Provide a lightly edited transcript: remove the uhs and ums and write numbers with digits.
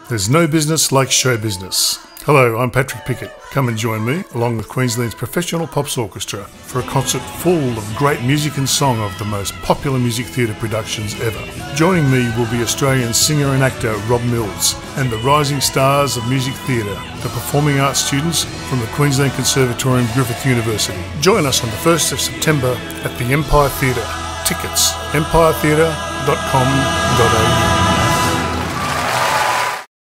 There's no business like show business. Hello, I'm Patrick Pickett. Come and join me, along with Queensland's professional pops orchestra, for a concert full of great music and song of the most popular music theatre productions ever. Joining me will be Australian singer and actor Rob Mills and the rising stars of music theatre, the performing arts students from the Queensland Conservatorium Griffith University. Join us on the 1st of September at the Empire Theatre. Tickets, empiretheatre.com.au.